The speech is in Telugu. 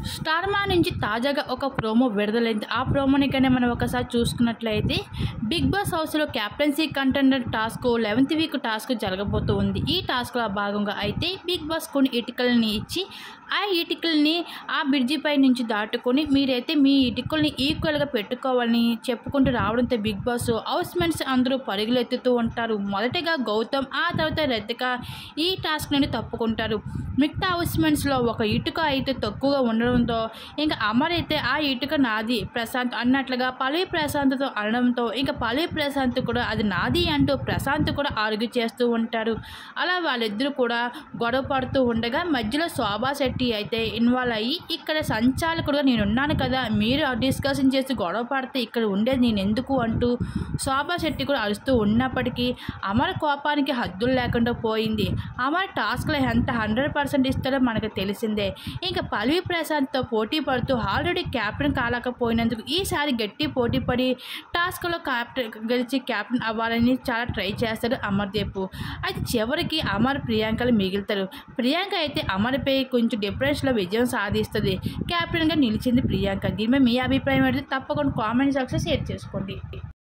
స్టార్మా నుంచి తాజాగా ఒక ప్రోమో విడుదలైంది. ఆ ప్రోమోని కానీ మనం ఒకసారి చూసుకున్నట్లయితే బిగ్ బాస్ హౌస్లో captaincy contender task 11th week task జరగబోతూ ఉంది. ఈ టాస్క్లో భాగంగా అయితే బిగ్ బాస్ కొన్ని ఇటుకల్ని ఇచ్చి ఆ ఇటుకల్ని ఆ బ్రిడ్జి పై నుంచి దాటుకొని మీరైతే మీ ఇటుకల్ని ఈక్వల్గా పెట్టుకోవాలని చెప్పుకుంటూ రావడంతో బిగ్ బాస్ హౌస్ మెంట్స్ అందరూ పరుగులు ఎత్తుతూ ఉంటారు. మొదటగా గౌతమ్, ఆ తర్వాత రతిక ఈ టాస్క్ నుండి తప్పుకుంటారు. మిగతా హౌస్ మెంట్స్లో ఒక ఇటుక అయితే తక్కువగా ఉండడంతో ఇంకా అమర్ అయితే ఆ ఇటుక నాది ప్రశాంత్ అన్నట్లుగా పల్లవి ప్రశాంత్తో అనడంతో ఇంకా పల్లవి ప్రశాంత్ కూడా అది నాది అంటూ ప్రశాంత్ కూడా ఆర్గ్యూ చేస్తూ ఉంటారు. అలా వాళ్ళిద్దరూ కూడా గొడవ పడుతూ ఉండగా మధ్యలో శోభా శెట్టి అయితే ఇన్వాల్వ్ అయ్యి ఇక్కడ సంచాలకుడుగా నేనున్నాను కదా, మీరు డిస్కషన్ చేసి గొడవ పడితే ఇక్కడ ఉండేది నేను ఎందుకు అంటూ శోభా శెట్టి కూడా అరుస్తూ ఉన్నప్పటికీ అమర్ కోపానికి హద్దులు లేకుండా పోయింది. అమర్ టాస్క్లో ఎంత 100% ఇస్తాడో మనకు తెలిసిందే. ఇంకా పల్లవి ప్రశాంత్తో పోటీ పడుతూ ఆల్రెడీ క్యాప్టెన్ కాలేకపోయినందుకు ఈసారి గట్టి పోటీ పడి టాస్క్లో గెలిచి క్యాప్టెన్ అవ్వాలని చాలా ట్రై చేస్తాడు అమర్దీప్. అయితే చివరికి అమర్ ప్రియాంకలు మిగులుతారు. ప్రియాంక అయితే అమర్పై కొంచెం డిఫరెన్స్లో విజయం సాధిస్తుంది. క్యాప్టెన్గా నిలిచింది ప్రియాంక. దీనిపై మీ అభిప్రాయం అయితే తప్పకుండా కామెంట్ సెక్షన్లో షేర్ చేసుకోండి.